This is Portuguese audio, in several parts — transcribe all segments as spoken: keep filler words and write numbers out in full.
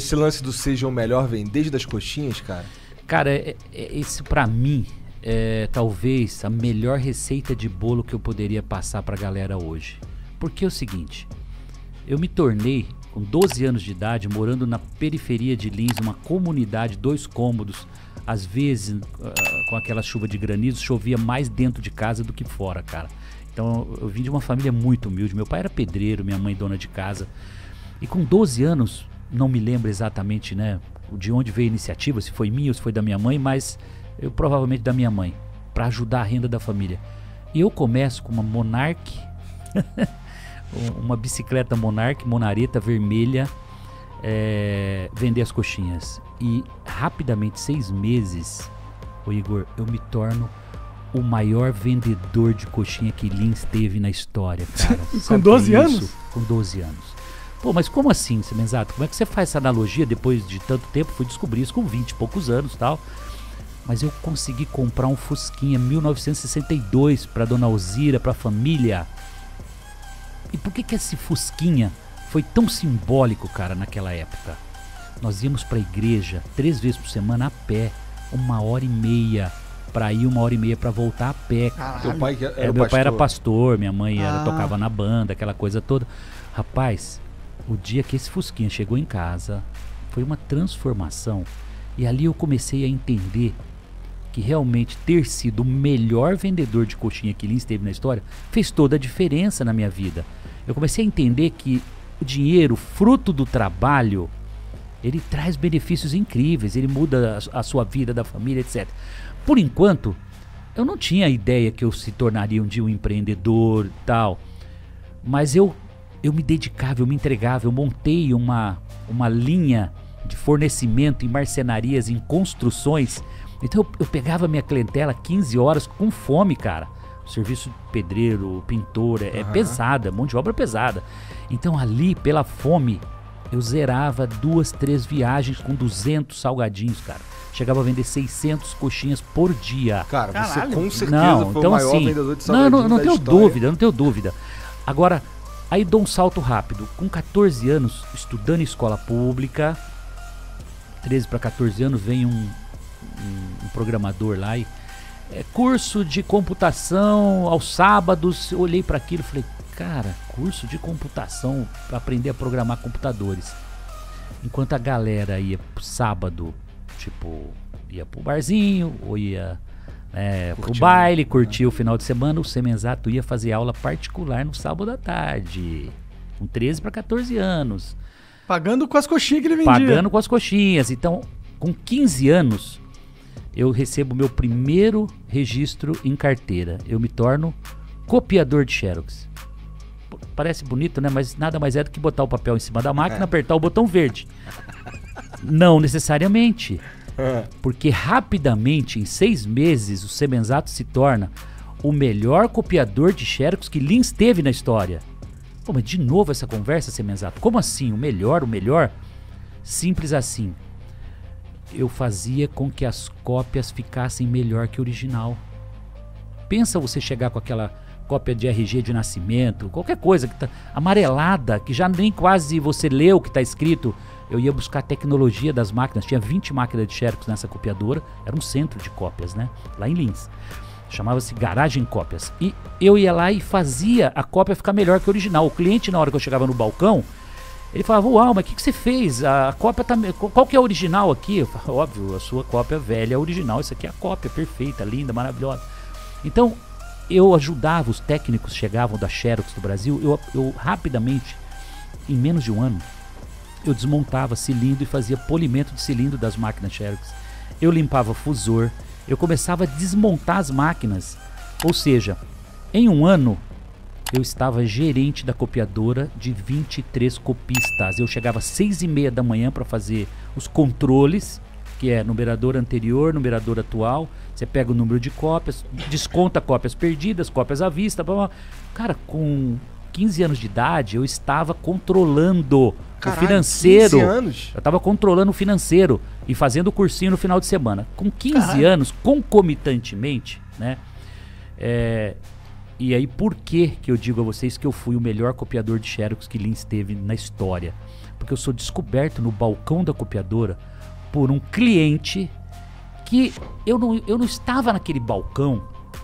esse lance do seja o melhor vem desde as coxinhas, cara? Cara, é, é, isso pra mim é talvez a melhor receita de bolo que eu poderia passar pra galera hoje. Porque é o seguinte, eu me tornei, com doze anos de idade, morando na periferia de Lins, uma comunidade, dois cômodos, às vezes, uh, com aquela chuva de granizo, chovia mais dentro de casa do que fora, cara. Então eu vim de uma família muito humilde, meu pai era pedreiro, minha mãe dona de casa. E com doze anos, não me lembro exatamente, né, de onde veio a iniciativa, se foi minha ou se foi da minha mãe, mas eu provavelmente da minha mãe, para ajudar a renda da família. E eu começo com uma Monarch, uma bicicleta Monarch, monareta vermelha, é, vender as coxinhas. E rapidamente, seis meses, ô Igor, eu me torno o maior vendedor de coxinha que Lins teve na história, cara. Com doze anos? Com doze anos. Pô, mas como assim, Semenzato? Como é que você faz essa analogia depois de tanto tempo? Fui descobrir isso com vinte e poucos anos e tal. Mas eu consegui comprar um Fusquinha mil novecentos e sessenta e dois pra dona Alzira, pra família. E por que que esse Fusquinha foi tão simbólico, cara, naquela época? Nós íamos pra igreja três vezes por semana a pé, uma hora e meia pra ir, uma hora e meia pra voltar a pé. Teu pai era é, meu pastor. pai era pastor, minha mãe era, Ah. tocava na banda, aquela coisa toda. Rapaz, o dia que esse Fusquinha chegou em casa, foi uma transformação. E ali eu comecei a entender que realmente ter sido o melhor vendedor de coxinha que Lins teve na história fez toda a diferença na minha vida. Eu comecei a entender que o dinheiro, fruto do trabalho, ele traz benefícios incríveis, ele muda a, a sua vida, da família, etcétera. Por enquanto, eu não tinha a ideia que eu se tornaria um dia um empreendedor e tal, mas eu, eu me dedicava, eu me entregava, eu montei uma, uma linha de fornecimento em marcenarias, em construções. Então eu, eu pegava minha clientela quinze horas com fome, cara. O serviço de pedreiro, pintor, é, é Aham. pesada, mão de obra pesada. Então ali, pela fome, eu zerava duas, três viagens com duzentos salgadinhos, cara. Chegava a vender seiscentos coxinhas por dia. Cara, você Caralho. com certeza Não, foi então o maior assim, vendedor de não, salgadinho não, não da tenho história. dúvida, não tenho dúvida. Agora, aí dou um salto rápido. Com catorze anos, estudando em escola pública, treze para catorze anos, vem um, um, um programador lá e é, curso de computação aos sábados. Eu olhei para aquilo e falei, cara, curso de computação para aprender a programar computadores. Enquanto a galera ia pro sábado, tipo, ia pro barzinho, ou ia é, pro Curtiu, baile, né? curtir o final de semana, o Semenzato ia fazer aula particular no sábado à tarde, com treze para catorze anos, Pagando com as coxinhas que ele vendia. pagando com as coxinhas. Então, com quinze anos, eu recebo meu primeiro registro em carteira. Eu me torno copiador de Xerox. Pô, parece bonito, né? Mas nada mais é do que botar o papel em cima da máquina, apertar o botão verde. Não necessariamente. É. Porque rapidamente, em seis meses, o Semenzato se torna o melhor copiador de Xerox que Lins teve na história. Pô, mas de novo essa conversa, Semenzato? Como assim? O melhor, o melhor? Simples assim. Eu fazia com que as cópias ficassem melhor que o original. Pensa você chegar com aquela cópia de R G de nascimento, qualquer coisa que tá amarelada, que já nem quase você leu o que está escrito. Eu ia buscar a tecnologia das máquinas. Tinha vinte máquinas de Xerox nessa copiadora. Era um centro de cópias, né? Lá em Lins. Chamava-se Garagem Cópias. E eu ia lá e fazia a cópia ficar melhor que o original. O cliente, na hora que eu chegava no balcão, ele falava, uau, mas o que, que você fez? A cópia tá... me- Qual que é a original aqui? Eu falava, óbvio, a sua cópia velha é a original. Isso aqui é a cópia perfeita, linda, maravilhosa. Então, eu ajudava, os técnicos chegavam da Xerox do Brasil. Eu, eu rapidamente, em menos de um ano, eu desmontava cilindro e fazia polimento de cilindro das máquinas Xerox. Eu limpava fusor. Eu começava a desmontar as máquinas. Ou seja, em um ano, eu estava gerente da copiadora de vinte e três copistas. Eu chegava às seis e meia da manhã para fazer os controles, que é numerador anterior, numerador atual. Você pega o número de cópias, desconta cópias perdidas, cópias à vista. Blá, blá. Cara, com quinze anos de idade, eu estava controlando Caralho, o financeiro. quinze anos? Eu estava controlando o financeiro e fazendo o cursinho no final de semana. Com quinze Caralho. anos, concomitantemente, né? É, e aí, por que que eu digo a vocês que eu fui o melhor copiador de Xerox que Lins teve na história? Porque eu sou descoberto no balcão da copiadora por um cliente que eu não, eu não estava naquele balcão.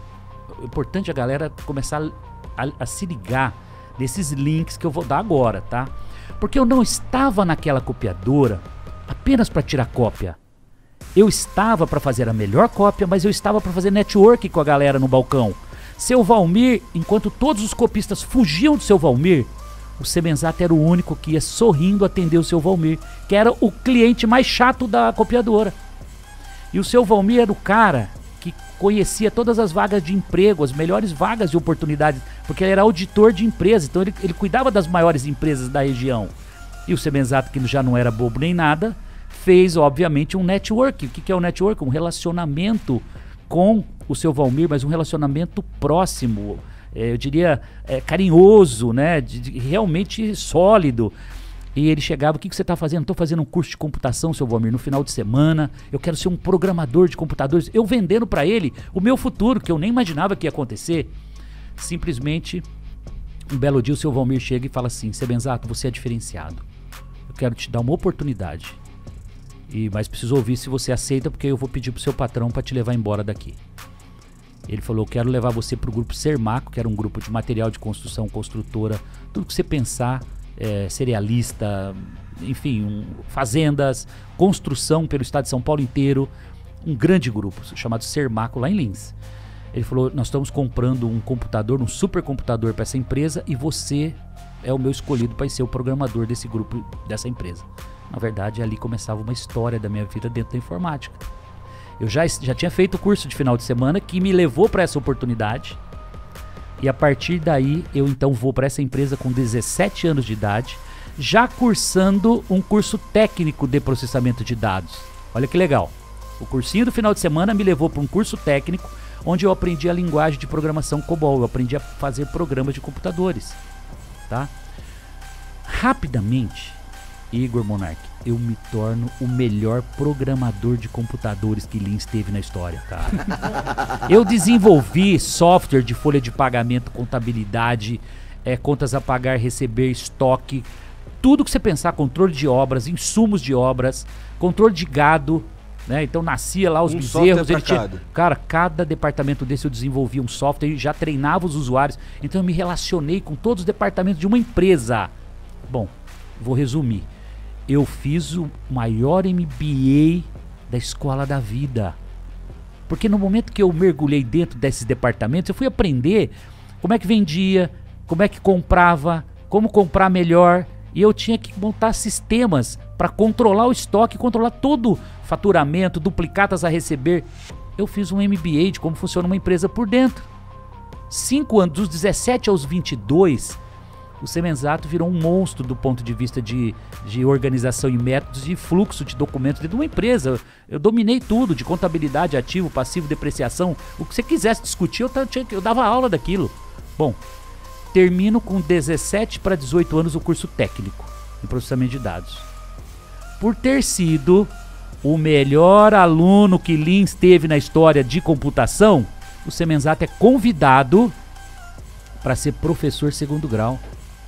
O importante é a galera começar a, a, a se ligar nesses links que eu vou dar agora, tá? Porque eu não estava naquela copiadora apenas para tirar cópia. Eu estava para fazer a melhor cópia, mas eu estava para fazer network com a galera no balcão. Seu Valmir, enquanto todos os copistas fugiam do seu Valmir, o Semenzato era o único que ia sorrindo atender o seu Valmir, que era o cliente mais chato da copiadora. E o seu Valmir era o cara que conhecia todas as vagas de emprego, as melhores vagas de oportunidades, porque ele era auditor de empresas, então ele, ele cuidava das maiores empresas da região. E o Semenzato, que já não era bobo nem nada, fez, obviamente, um network. O que, que é o network? Um relacionamento com o seu Valmir, mas um relacionamento próximo, é, eu diria é, carinhoso, né? De, de, realmente sólido. E ele chegava, o que, que você está fazendo? Estou fazendo um curso de computação, seu Valmir, no final de semana. Eu quero ser um programador de computadores. Eu vendendo para ele o meu futuro, que eu nem imaginava que ia acontecer. Simplesmente, um belo dia, o seu Valmir chega e fala assim: Semenzato, você é diferenciado. Eu quero te dar uma oportunidade. E, mas preciso ouvir se você aceita, porque eu vou pedir pro seu patrão para te levar embora daqui. Ele falou: eu quero levar você pro grupo Sermaco, que era um grupo de material de construção, construtora, tudo que você pensar, é, cerealista, enfim, um, fazendas, construção pelo estado de São Paulo inteiro, um grande grupo chamado Sermaco lá em Lins. Ele falou: nós estamos comprando um computador, um supercomputador para essa empresa, e você é o meu escolhido para ser o programador desse grupo, dessa empresa. Na verdade, ali começava uma história da minha vida dentro da informática. Eu já, já tinha feito o curso de final de semana que me levou para essa oportunidade. E a partir daí, eu então vou para essa empresa com dezessete anos de idade, já cursando um curso técnico de processamento de dados. Olha que legal. O cursinho do final de semana me levou para um curso técnico, onde eu aprendi a linguagem de programação COBOL. Eu aprendi a fazer programas de computadores. Tá? Rapidamente, Igor Monark, eu me torno o melhor programador de computadores que Lins teve na história, cara. Eu desenvolvi software de folha de pagamento, contabilidade, é, contas a pagar, receber, estoque, tudo que você pensar, controle de obras, insumos de obras, controle de gado, né? Então nascia lá os Um bezerros. Ele software pra tinha, cara, cada departamento desse eu desenvolvia um software e já treinava os usuários. Então eu me relacionei com todos os departamentos de uma empresa. Bom, vou resumir. Eu fiz o maior M B A da escola da vida. Porque no momento que eu mergulhei dentro desses departamentos, eu fui aprender como é que vendia, como é que comprava, como comprar melhor. E eu tinha que montar sistemas para controlar o estoque, controlar todo o faturamento, duplicatas a receber. Eu fiz um M B A de como funciona uma empresa por dentro. Cinco anos, dos dezessete aos vinte e dois... o Semenzato virou um monstro do ponto de vista de, de organização e métodos de fluxo de documentos dentro de uma empresa. Eu, eu dominei tudo, de contabilidade, ativo, passivo, depreciação. O que você quisesse discutir, eu, tinha, eu dava aula daquilo. Bom, termino com dezessete para dezoito anos o curso técnico em processamento de dados. Por ter sido o melhor aluno que Lins teve na história de computação, o Semenzato é convidado para ser professor segundo grau.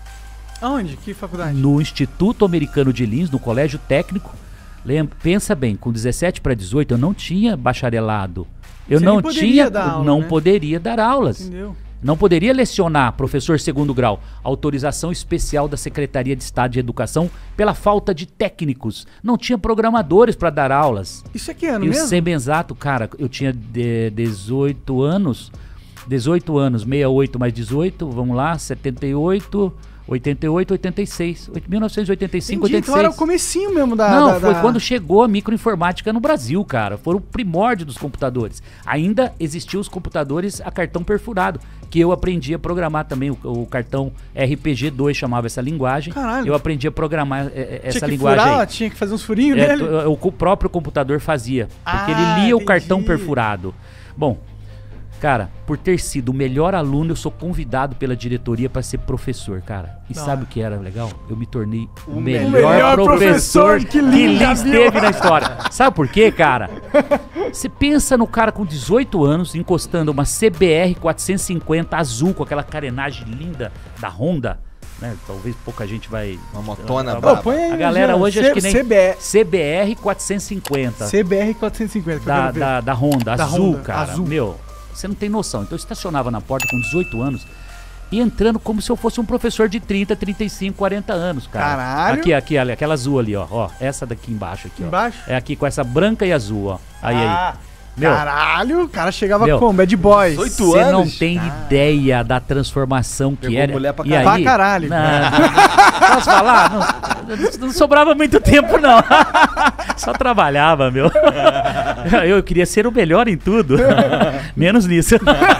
Aonde? Que faculdade? No Instituto Americano de Lins, no Colégio Técnico. Lembra, pensa bem, com dezessete para dezoito eu não tinha bacharelado. Eu Você não nem poderia tinha, dar aula, não né? poderia dar aulas. Entendeu? Não poderia lecionar, professor segundo grau. Autorização especial da Secretaria de Estado de Educação pela falta de técnicos. Não tinha programadores para dar aulas. Isso é que ano E o mesmo? Semenzato, cara, eu tinha de, dezoito anos. dezoito anos, sessenta e oito mais dezoito, vamos lá, setenta e oito, oitenta e oito, oitenta e seis, mil novecentos e oitenta e cinco, Entendi, oitenta e seis. então era o comecinho mesmo da... Não, da, foi da... quando chegou a microinformática no Brasil, cara. Foi o primórdio dos computadores. Ainda existiam os computadores a cartão perfurado, que eu aprendi a programar também. O, o cartão R P G dois chamava essa linguagem. Caralho. Eu aprendi a programar é, essa tinha que linguagem furar, aí. tinha que fazer uns furinhos É, nele. o, o próprio computador fazia, porque Ah, ele lia o entendi. cartão perfurado. Bom, cara, por ter sido o melhor aluno, eu sou convidado pela diretoria para ser professor, cara. E Da sabe hora. o que era legal? Eu me tornei o, O melhor, melhor professor, professor que que Lins já Lins viu. teve na história. Sabe por quê, cara? Você pensa no cara com dezoito anos, encostando uma C B R quatrocentos e cinquenta azul, com aquela carenagem linda da Honda. né? Talvez pouca gente vai... Uma motona a, Pô, braba. põe aí, a galera já, hoje C- acho que nem... C B R. C B R quatrocentos e cinquenta. C B R quatrocentos e cinquenta, que eu da, quero ver. da, da Honda, Da azul, Honda, cara. azul. Meu, você não tem noção. Então eu estacionava na porta com dezoito anos e entrando como se eu fosse um professor de trinta, trinta e cinco, quarenta anos, cara. Caralho. Aqui, aqui, ali, aquela azul ali, ó. Ó, essa daqui embaixo aqui, ó. Embaixo? É aqui com essa branca e azul, ó. Aí, Ah, aí. Meu, caralho, o cara chegava Meu, como? Bad Boys. dezoito você não anos? tem ideia da transformação que Pegou era. mulher pra E caralho. aí, Pra caralho. Não, não, posso falar? Não, não sobrava muito tempo, não. Só trabalhava, meu. Eu queria ser o melhor em tudo. Menos nisso.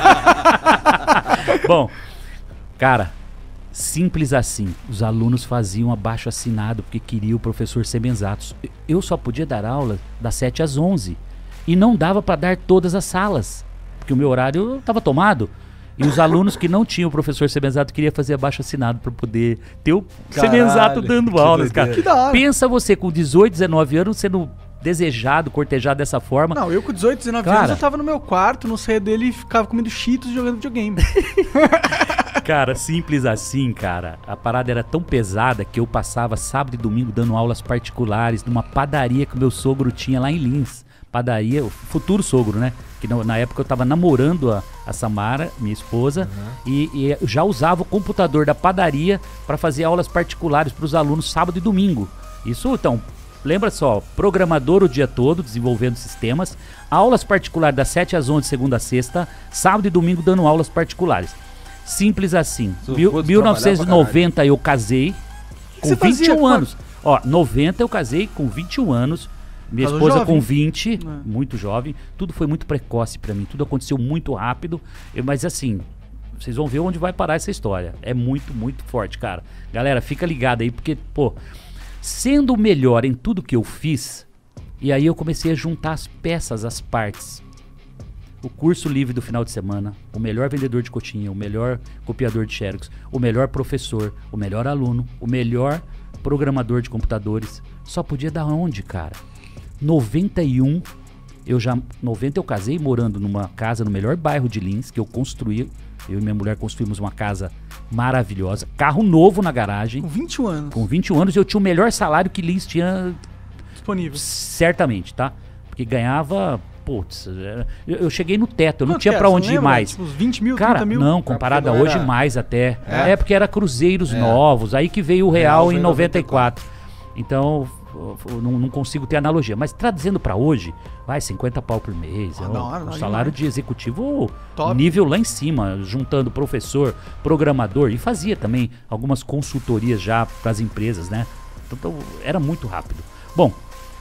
Bom, cara, simples assim. Os alunos faziam abaixo assinado porque queria o professor Semenzatos. Eu só podia dar aula das sete às onze. E não dava para dar todas as salas, porque o meu horário estava tomado. E os alunos que não tinham o professor Semenzato queriam fazer abaixo assinado para poder ter o Caralho, Semenzato dando que aulas, cara. doideira. Que da hora. Pensa você com dezoito, dezenove anos sendo desejado, cortejado dessa forma. Não, eu com dezoito, dezenove Cara. anos eu tava no meu quarto, não saía dele e ficava comendo cheetos e jogando videogame. Cara, simples assim, cara. A parada era tão pesada que eu passava sábado e domingo dando aulas particulares numa padaria que o meu sogro tinha lá em Lins. Padaria, o futuro sogro, né? Que na, na época eu tava namorando a, a Samara, minha esposa, e, e eu já usava o computador da padaria para fazer aulas particulares para os alunos sábado e domingo. Isso, então, lembra só, programador o dia todo, desenvolvendo sistemas, aulas particulares das sete às onze, segunda a sexta, sábado e domingo dando aulas particulares. Simples assim. Você Mil, pôde mil novecentos e noventa eu casei com você fazia vinte e um quando? anos. Ó, noventa eu casei com vinte e um anos. Minha Casou esposa jovem. com vinte, É. muito jovem. Tudo foi muito precoce pra mim, tudo aconteceu muito rápido. Eu- mas assim, vocês vão ver onde vai parar essa história. É muito, muito forte, cara. Galera, fica ligado aí, porque, pô, sendo o melhor em tudo que eu fiz, e aí eu comecei a juntar as peças, as partes. O curso livre do final de semana, o melhor vendedor de coxinha, o melhor copiador de xerox, o melhor professor, o melhor aluno, o melhor programador de computadores. Só podia dar onde, cara? noventa e um, eu já, noventa eu casei morando numa casa no melhor bairro de Lins, que eu construí, eu e minha mulher construímos uma casa maravilhosa, carro novo na garagem, Com vinte e um anos com vinte e um anos eu tinha o melhor salário que Lins tinha, disponível. certamente, tá? Porque ganhava, putz, era- eu, eu cheguei no teto, eu não Quanto tinha que é? pra Você onde ir lembra? mais. Tipo, uns vinte mil, Cara, trinta mil? não, comparado a porque não hoje, era- mais até. É. É, porque era cruzeiros É. novos, aí que veio o Real real veio em em noventa e quatro. Então, f- f- não, não consigo ter analogia. Mas trazendo pra hoje, vai, cinquenta pau por mês. Ah, é um, da hora, um da hora salário demais. de executivo Top. nível lá em cima, juntando professor, programador. E fazia também algumas consultorias já pras empresas, né? Então, era muito rápido. Bom,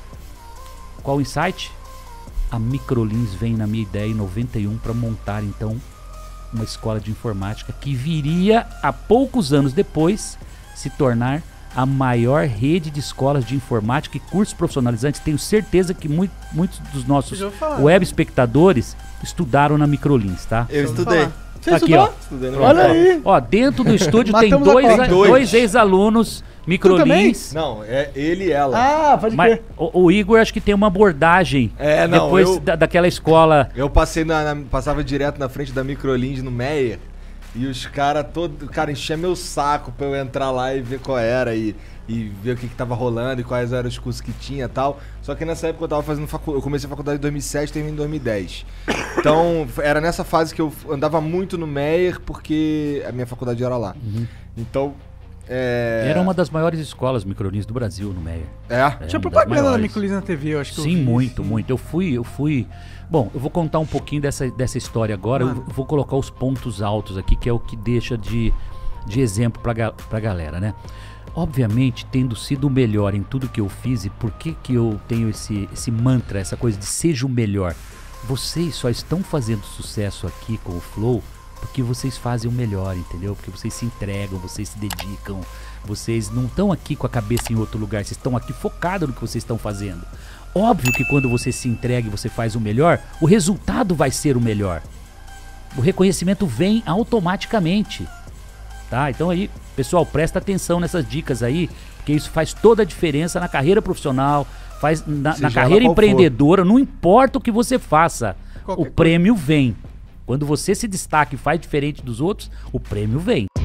qual o insight? A Microlins vem na minha ideia em noventa e um para montar então uma escola de informática que viria a poucos anos depois se tornar a maior rede de escolas de informática e cursos profissionalizantes. Tenho certeza que muito, muitos dos nossos Eu vou falar. web espectadores estudaram na Microlins, tá? Eu Deixa eu estudei. falar. Você Aqui, estudou? ó. Estudei no Olha Macau. aí. Ó, dentro do estúdio tem Matamos a dois, pau. a- Dois. dois ex-alunos Microlins. Não, é ele e ela. Ah, pode Mas crer. o, o Igor acho que tem uma abordagem É, não, depois eu- da- daquela escola. Eu passei na, na- passava direto na frente da Microlins no Meyer e os caras todo, cara, enchia meu saco pra eu entrar lá e ver qual era e, e ver o que, que tava rolando e quais eram os cursos que tinha e tal. Só que nessa época eu tava fazendo faculdade, eu comecei a faculdade em dois mil e sete e terminei em dois mil e dez. Então, era nessa fase que eu andava muito no Meyer porque a minha faculdade era lá. Então, é... Era uma das maiores escolas Microlins do Brasil, no Meyer. É? É, Tinha uma das propaganda da maiores. Microlins na T V, eu acho que eu Sim, vi, muito, assim. muito. Eu fui, eu fui. Bom, eu vou contar um pouquinho dessa, dessa história agora. Mano. Eu vou colocar os pontos altos aqui, que é o que deixa de, de exemplo pra, ga- pra galera, né? Obviamente, tendo sido o melhor em tudo que eu fiz, e por que que eu tenho esse, esse mantra, essa coisa de seja o melhor? Vocês só estão fazendo sucesso aqui com o Flow porque vocês fazem o melhor, entendeu? Porque vocês se entregam, vocês se dedicam, vocês não estão aqui com a cabeça em outro lugar, vocês estão aqui focados no que vocês estão fazendo. Óbvio que quando você se entrega e você faz o melhor, o resultado vai ser o melhor. O reconhecimento vem automaticamente. Tá? Então aí, pessoal, presta atenção nessas dicas aí, porque isso faz toda a diferença na carreira profissional, faz na, Seja na ela carreira qual for. empreendedora, não importa o que você faça, Qualquer o prêmio vem. Quando você se destaca e faz diferente dos outros, o prêmio vem.